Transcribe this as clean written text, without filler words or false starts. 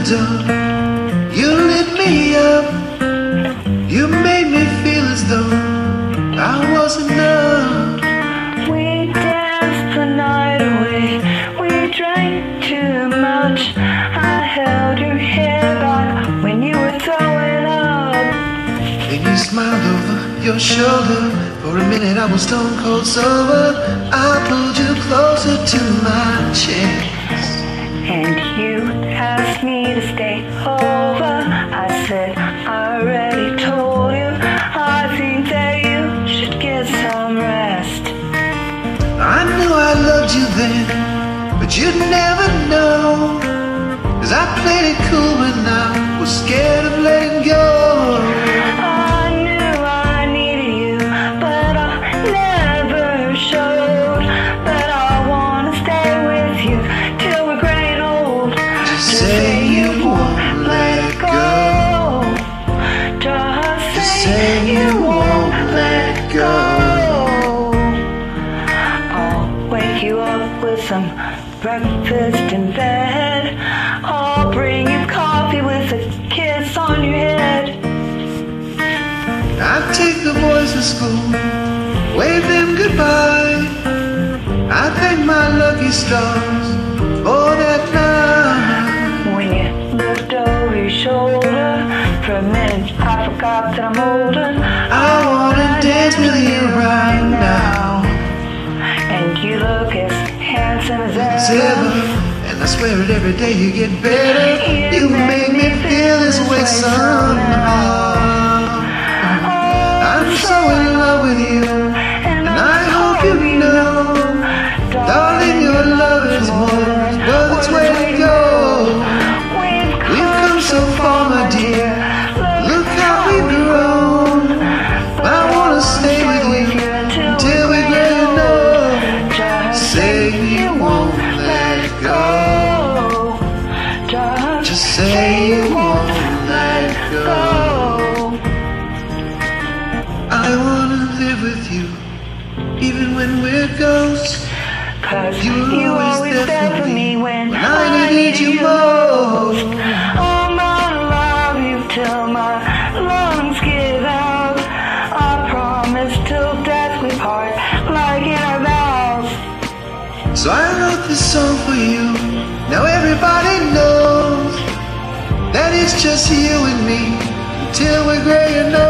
door. You lit me up. You made me feel as though I was enough. We danced the night away. We drank too much. I held your hair back when you were throwing up. Then you smiled over your shoulder. For a minute I was stone cold sober. I pulled you closer to my chest. And you asked me to stay over. I said, I already told you. I think that you should get some rest. I knew I loved you then, but you'd never know. 'Cause I played it cool when I was scared of letting go. I knew I needed you, but I never showed. But I wanna stay with you till we're gray and old. Just say you won't let go. Just say you won't let go. I'll wake you up with some breakfast in bed. I'll bring you coffee with a kiss on your head. I take the boys to school, wave them goodbye. I thank my lucky stars for that night. When you looked over your shoulder, for a minute I forgot that I'm older. I wanna dance with you right now. And you look as handsome as ever, and I swear it every day you get better. You make me feel this way somehow. I'm so in love with you, and I hope you know, darling, your love is more worth its weight in gold. We've come so far, my dear. Look how we've grown. I wanna stay with you until we get to know. Say you won't let go. Just say you won't let go. I wanna live with you, even when we're ghosts. 'Cause You were you always there for me when I needed you most. I'm gonna love you till my lungs give out. I promise till death we part, like in our vows. So I wrote this song for you. Now everybody knows that it's just you and me until we're gray and old.